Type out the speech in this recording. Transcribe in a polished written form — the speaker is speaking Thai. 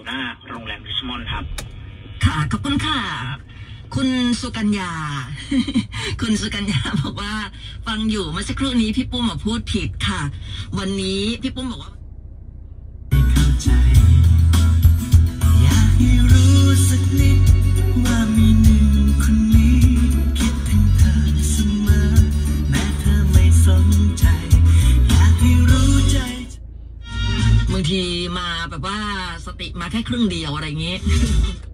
หน้าโรงแรมริชมอนด์ครับค่ะขอบคุณค่ะคุณสุกัญญา คุณสุกัญญาบอกว่าฟังอยู่เมื่อสักครู่นี้พี่ปุ้มมาพูดผิดค่ะวันนี้พี่ปุ้มบอกว่าเข้าใจอยากให้รู้สักนิดว่ามีหนึ่งคนนี้คิดถึงเธอเสมอแม้เธอไม่สนใจอยากให้รู้ใจบางทีมาแบบว่าสติมาแค่ครึ่งเดียวอะไรอย่างงี้